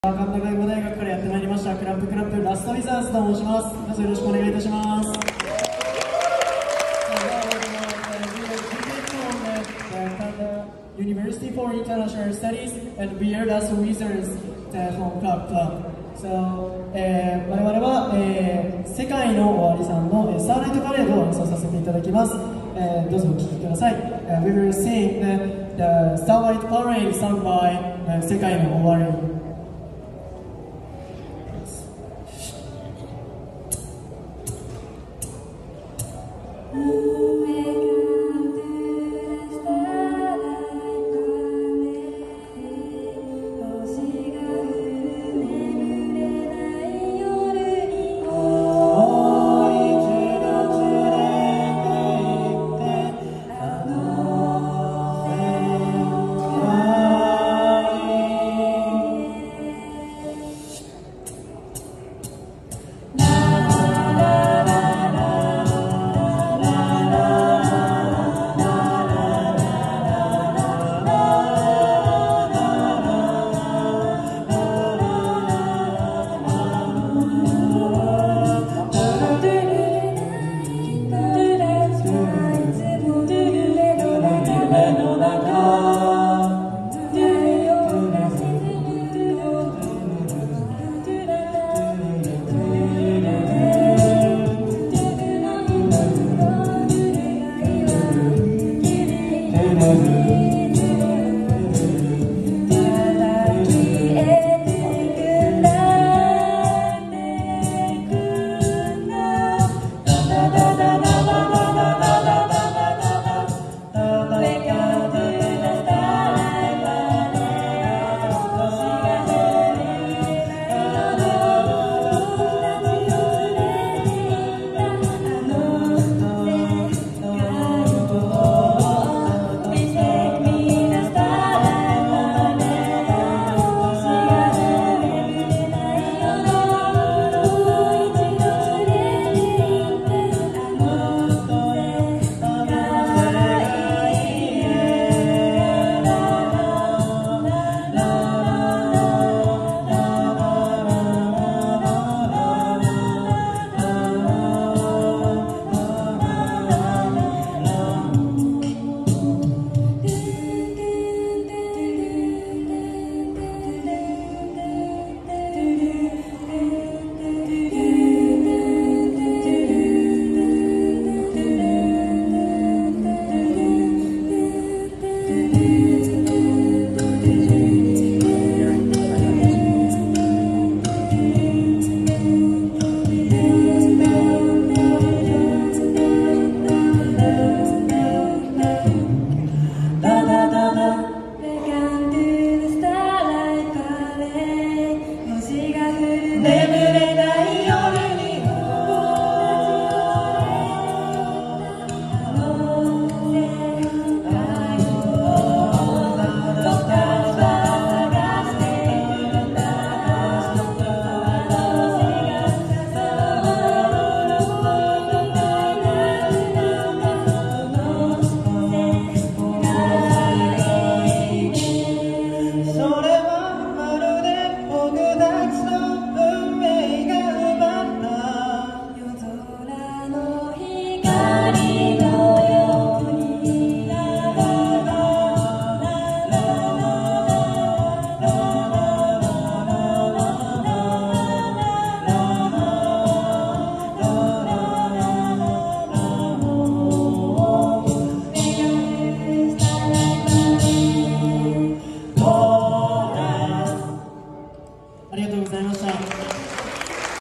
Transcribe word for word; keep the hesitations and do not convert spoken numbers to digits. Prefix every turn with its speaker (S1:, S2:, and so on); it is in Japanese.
S1: 神田外語大学からやってまいりましたクラップクラップラストウィザーズと申します。どうぞよろしくお願いいたします。University for International Studies and we are Last Wizards from Club Club. So、えー、我々は、えー、世界の終わりさんの、えー、スターライトパレードを演奏させていただきます。えー、どうぞお聴きください。Uh, we will sing the, the Starlight Parade sung by、uh, 世界の終わり。
S2: Never